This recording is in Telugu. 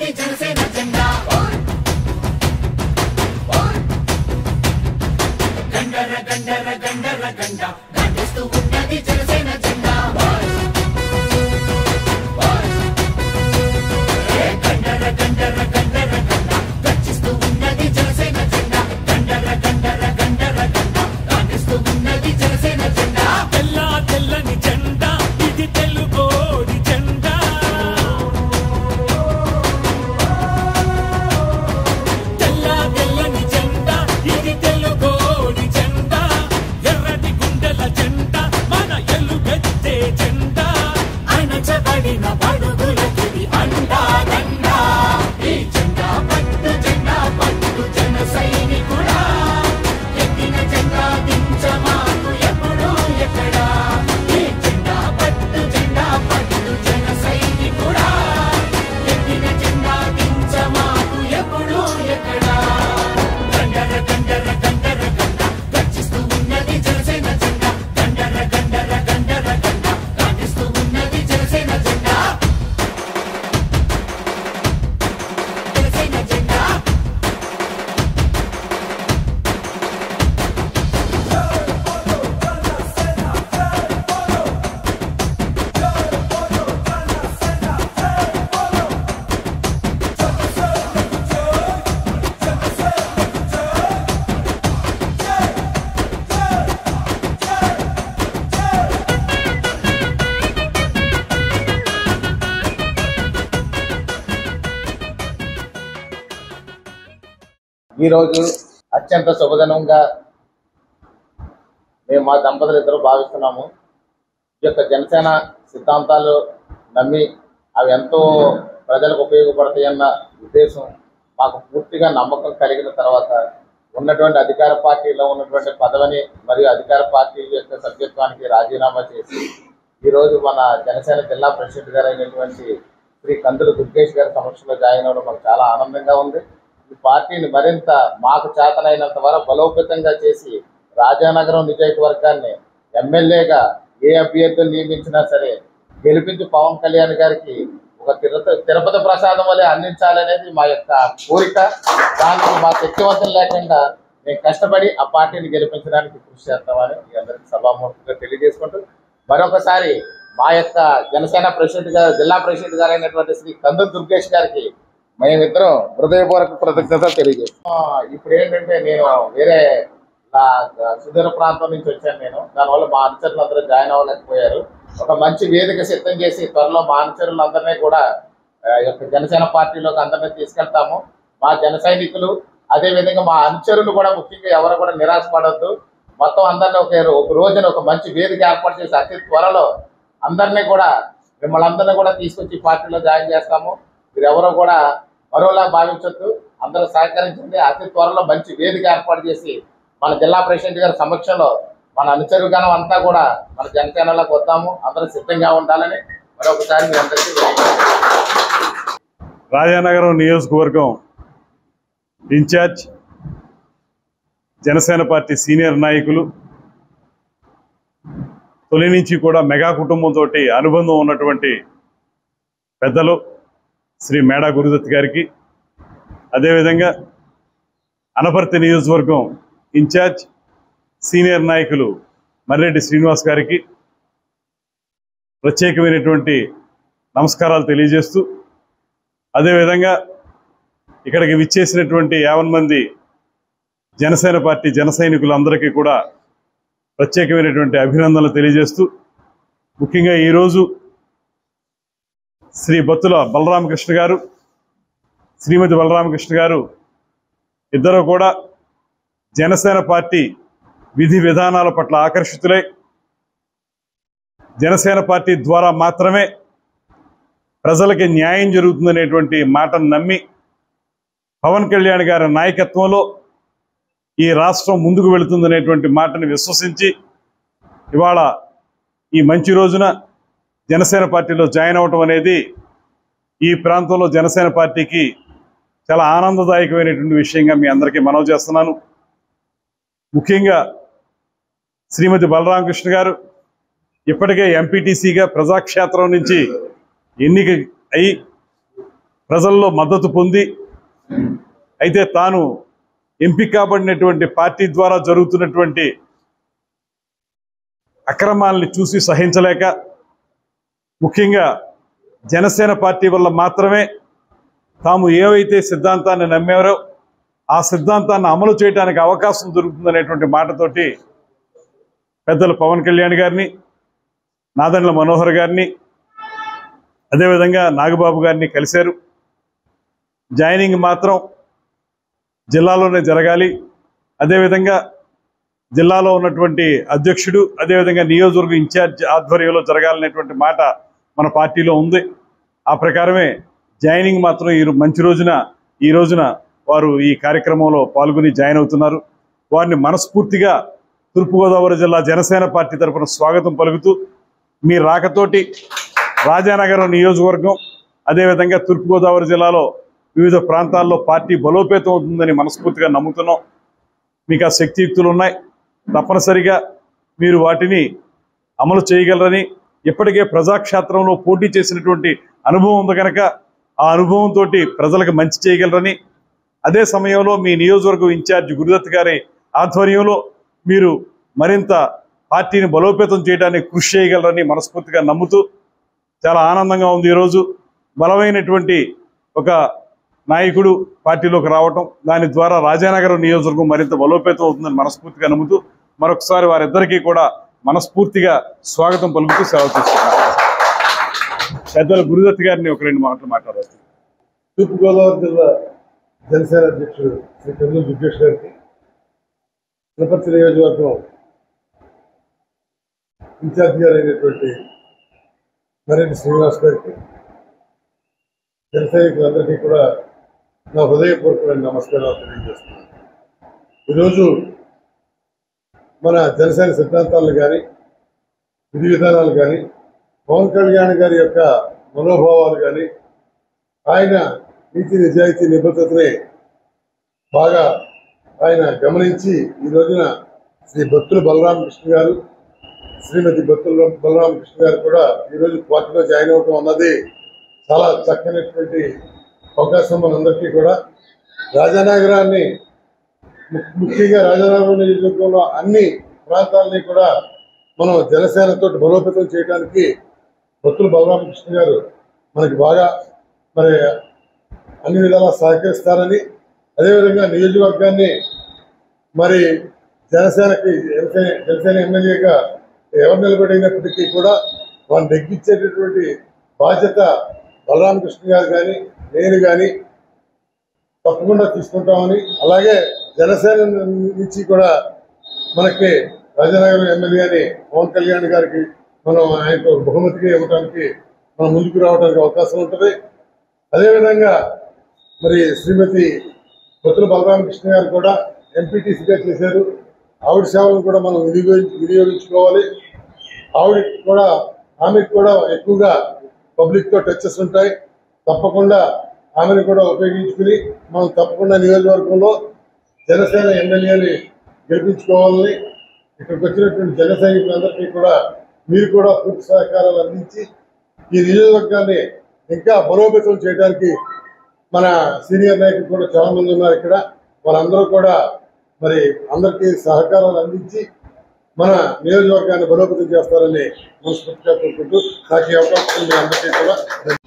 జనసేన జెండా గండర గండర గండర గండ గండిస్తూ ఉన్నది జనసేన జెండా గండర గండర గండర గండ గర్జిస్తూ ఉన్నది జనసేన జెండా గండర గండర గండర గండ గండిస్తూ ఉన్నది జనసేన జెండా తెల్ల తెల్లని జెండా ఇది తెలుగోడి జెండా తెల్ల తెల్లని జెండా ఇది తెలుగోడి జెండా ఎర్రటి గుండెల జెండా మన ఎలుగెత్తే జెండా అణచబడిన బడుగులకి అండా దండా ఈ జెండా పట్టు జన సైనికుడా ఎక్కిన జెండా దించమాకు ఎప్పుడు ఎక్కడా ఈ జెండా పట్టు జన సైనికుడా ఎక్కిన జెండా దించమాకు ఎప్పుడు ఎక్కడా గండర గండర గండర గండ గర్జిస్తూ ఉన్నది జనసేన జెండా గండర గండర గండర గండ గర్జిస్తూ ఉన్నది జనసేన జెండా జనసేన జెండా ఈరోజు అత్యంత శుభదినంగా మేము మా దంపతులు ఇద్దరు భావిస్తున్నాము. ఈ యొక్క జనసేన సిద్ధాంతాలు నమ్మి అవి ఎంతో ప్రజలకు ఉపయోగపడతాయన్న ఉద్దేశం మాకు పూర్తిగా నమ్మకం కలిగిన తర్వాత ఉన్నటువంటి అధికార పార్టీలో ఉన్నటువంటి పదవిని మరియు అధికార పార్టీ యొక్క సభ్యత్వానికి రాజీనామా చేసి ఈరోజు మన జనసేన జిల్లా ప్రెసిడెంట్ గారు అయినటువంటి శ్రీ కందులు దుర్గేష్ గారి సమక్షంలో జాయిన్ అవ్వడం మాకు చాలా ఆనందంగా ఉంది. ఈ పార్టీని మరింత మాకు చేతనైనంత వరకు బలోపేతంగా చేసి రాజానగరం నియోజకవర్గాన్ని ఎమ్మెల్యేగా ఏ అభ్యర్థులు నియమించినా సరే గెలిపించి పవన్ కళ్యాణ్ గారికి ఒక తిరుపతి ప్రసాదం వలె అందించాలనేది మా యొక్క కోరిక. దానికి మా శక్తివంతం లేకుండా మేము కష్టపడి ఆ పార్టీని గెలిపించడానికి కృషి చేస్తామని మీ అందరికీ సభాముఖంగా తెలియజేసుకుంటూ మరొకసారి మా యొక్క జనసేన ప్రెసిడెంట్ గారు జిల్లా ప్రెసిడెంట్ గారు అయినటువంటి శ్రీ కందులు దుర్గేష్ గారికి మేమిద్దరం హృదయపూర్వక కృతజ్ఞతలు తెలియజేస్తాం. ఇప్పుడు ఏంటంటే నేను వేరే సుదూర ప్రాంతం నుంచి వచ్చాను. దానివల్ల మా అనుచరులు అందరూ జాయిన్ అవ్వలేకపోయారు. ఒక మంచి వేదిక సిద్ధం చేసి త్వరలో మా అనుచరులందరినీ కూడా జనసేన పార్టీలోకి అందరినీ తీసుకెళ్తాము. మా జన సైనికులు అదేవిధంగా మా అనుచరులు కూడా ముఖ్యంగా ఎవరు కూడా నిరాశపడద్దు. మొత్తం అందరినీ ఒక రోజున ఒక మంచి వేదిక ఏర్పాటు చేసి అతి త్వరలో అందరినీ కూడా మిమ్మల్ని అందరినీ కూడా తీసుకొచ్చి పార్టీలో జాయిన్ చేస్తాము. మీరు ఎవరో కూడా మరోలా భావించొద్దు, అందరూ సహకరించండి. అతి త్వరలో మంచి వేదిక ఏర్పాటు చేసి మన జిల్లా ప్రెసిడెంట్ గారి సమక్షంలో మన అనుచరుగణం అంతా కూడా మన జనసేనలోకి వద్దాము. అందరూ సిద్ధంగా ఉండాలని మరొకసారి మీ అందరికీ రాజానగరం నియోజకవర్గం ఇన్ఛార్జ్ జనసేన పార్టీ సీనియర్ నాయకులు తొలి నుంచి కూడా మెగా కుటుంబంతో అనుబంధం ఉన్నటువంటి పెద్దలు శ్రీ మేడా గురుదత్ గారికి, అదేవిధంగా అనపర్తి నియోజకవర్గం ఇన్ఛార్జ్ సీనియర్ నాయకులు మర్రెడ్డి శ్రీనివాస్ గారికి ప్రత్యేకమైనటువంటి నమస్కారాలు తెలియజేస్తూ, అదేవిధంగా ఇక్కడికి విచ్చేసినటువంటి 50 మంది జనసేన పార్టీ జన సైనికులందరికీ కూడా ప్రత్యేకమైనటువంటి అభినందనలు తెలియజేస్తూ, ముఖ్యంగా ఈరోజు శ్రీ బత్తుల బలరామకృష్ణ గారు, శ్రీమతి బలరామకృష్ణ గారు ఇద్దరు కూడా జనసేన పార్టీ విధి విధానాల పట్ల ఆకర్షితులై జనసేన పార్టీ ద్వారా మాత్రమే ప్రజలకి న్యాయం జరుగుతుందనేటువంటి మాటను నమ్మి పవన్ కళ్యాణ్ గారి నాయకత్వంలో ఈ రాష్ట్రం ముందుకు వెళుతుందనేటువంటి మాటను విశ్వసించి ఇవాళ ఈ మంచి రోజున జనసేన పార్టీలో జాయిన్ అవ్వటం అనేది ఈ ప్రాంతంలో జనసేన పార్టీకి చాలా ఆనందదాయకమైనటువంటి విషయంగా మీ అందరికీ మనవి చేస్తున్నాను. ముఖ్యంగా శ్రీమతి బలరామకృష్ణ గారు ఇప్పటికే ఎంపీటీసీగా ప్రజాక్షేత్రం నుంచి ఎన్నిక అయి ప్రజల్లో మద్దతు పొంది అయితే తాను ఎంపిక కాబడినటువంటి పార్టీ ద్వారా జరుగుతున్నటువంటి అక్రమాలని చూసి సహించలేక ముఖ్యంగా జనసేన పార్టీ వల్ల మాత్రమే తాము ఏవైతే సిద్ధాంతాన్ని నమ్మారో ఆ సిద్ధాంతాన్ని అమలు చేయడానికి అవకాశం దొరుకుతుందనేటువంటి మాటతోటి పెద్దలు పవన్ కళ్యాణ్ గారిని, నాదెండ్ల మనోహర్ గారిని, అదేవిధంగా నాగబాబు గారిని కలిశారు. జాయినింగ్ మాత్రం జిల్లాలోనే జరగాలి. అదేవిధంగా జిల్లాలో ఉన్నటువంటి అధ్యక్షుడు, అదేవిధంగా నియోజకవర్గ ఇన్ఛార్జ్ ఆధ్వర్యంలో జరగాలనేటువంటి మాట మన పార్టీలో ఉంది. ఆ ప్రకారమే జాయినింగ్ మాత్రం ఈ రోజున వారు ఈ కార్యక్రమంలో పాల్గొని జాయిన్ అవుతున్నారు. వారిని మనస్ఫూర్తిగా తూర్పుగోదావరి జిల్లా జనసేన పార్టీ తరఫున స్వాగతం పలుకుతూ, మీ రాకతోటి రాజానగరం నియోజకవర్గం అదేవిధంగా తూర్పుగోదావరి జిల్లాలో వివిధ ప్రాంతాల్లో పార్టీ బలోపేతం అవుతుందని మనస్ఫూర్తిగా నమ్ముతున్నాం. మీకు ఆ శక్తియుక్తులు ఉన్నాయి, తప్పనిసరిగా మీరు వాటిని అమలు చేయగలరని, ఇప్పటికే ప్రజాక్షేత్రంలో పోటీ చేసినటువంటి అనుభవం ఉంది కనుక ఆ అనుభవంతో ప్రజలకు మంచి చేయగలరని, అదే సమయంలో మీ నియోజకవర్గం ఇన్ఛార్జ్ గురుదత్ గారి ఆధ్వర్యంలో మీరు మరింత పార్టీని బలోపేతం చేయడానికి కృషి చేయగలరని మనస్ఫూర్తిగా నమ్ముతూ చాలా ఆనందంగా ఉంది. ఈరోజు బలమైనటువంటి ఒక నాయకుడు పార్టీలోకి రావటం, దాని ద్వారా రాజానగరం నియోజకవర్గం మరింత బలోపేతం అవుతుందని మనస్ఫూర్తిగా నమ్ముతూ మరొకసారి వారిద్దరికీ కూడా మనస్ఫూర్తిగా స్వాగతం పలుకుతూ సెలవు తీసుకున్నారు. పెద్దల గురుదత్ గారిని ఒక 2 మాటలు మాట్లాడారు. తూర్పుగోదావరి జిల్లా జనసేన అధ్యక్షుడు శ్రీ కందుల దుర్గేష్ గారికి, తిరుపతి నియోజకవర్గం ఇన్ఛార్జ్ గారు అయినటువంటి నరేంద్ర శ్రీనివాస్ గారికి, జన సైనికులందరికీ కూడా నా హృదయపూర్వకమైన నమస్కారాలు తెలియజేస్తున్నాను. ఈరోజు మన జనసేన సిద్ధాంతాలను కానీ విధి విధానాలు కానీ పవన్ కళ్యాణ్ గారి యొక్క మనోభావాలు కానీ ఆయన నీతి నిజాయితీ నిబద్ధతని బాగా ఆయన గమనించి ఈ రోజున శ్రీ బత్తుల బలరామకృష్ణ గారు, శ్రీమతి బత్తుల బలరామకృష్ణ గారు కూడా ఈరోజు పార్టీలో జాయిన్ అవ్వడం అన్నది చాలా చక్కనటువంటి అవకాశం మనందరికీ కూడా. రాజానగరాన్ని ముఖ్యంగా రాజానగరం నియోజకవర్గంలో అన్ని ప్రాంతాలని కూడా మనం జనసేనతో బలోపేతం చేయడానికి బత్తుల బలరామకృష్ణ గారు మనకి బాగా అన్ని విధాలా సహకరిస్తారని, అదేవిధంగా నియోజకవర్గాన్ని జనసేన ఎమ్మెల్యేగా ఎవరు నిలబడినప్పటికీ కూడా వారిని నెగ్గించేటటువంటి బాధ్యత బలరామకృష్ణ గారు కానీ నేను కానీ తప్పకుండా తీసుకుంటామని, అలాగే జనసేన నుంచి కూడా మనకి రాజానగరం ఎమ్మెల్యేని పవన్ కళ్యాణ్ గారికి మనం ఆయనకు బహుమతిగా ఇవ్వడానికి మనం ముందుకు రావడానికి అవకాశం ఉంటుంది. అదేవిధంగా శ్రీమతి బత్తుల బలరామకృష్ణ గారు కూడా ఎంపీటీసీగా చేశారు. ఆవిడ సేవలను కూడా మనం వినియోగించుకోవాలి. ఆమెకు కూడా ఎక్కువగా పబ్లిక్తో టచెస్ ఉంటాయి. తప్పకుండా ఆమెను కూడా ఉపయోగించుకుని మనం తప్పకుండా నియోజకవర్గంలో జనసేన ఎమ్మెల్యేని గెలిపించుకోవాలని, ఇక్కడికి వచ్చినటువంటి జన సైనికులందరికీ కూడా మీరు కూడా పూర్తి సహకారాలు అందించి ఈ నియోజకవర్గాన్ని ఇంకా బలోపేతం చేయడానికి మన సీనియర్ నాయకులు కూడా చాలా మంది ఉన్నారు ఇక్కడ. వాళ్ళందరూ కూడా అందరికీ సహకారాలు అందించి మన నియోజకవర్గాన్ని బలోపేతం చేస్తారని మనస్ఫూర్తిగా కోరుకుంటూ నాకు ఈ అవకాశం అందరికీ కూడా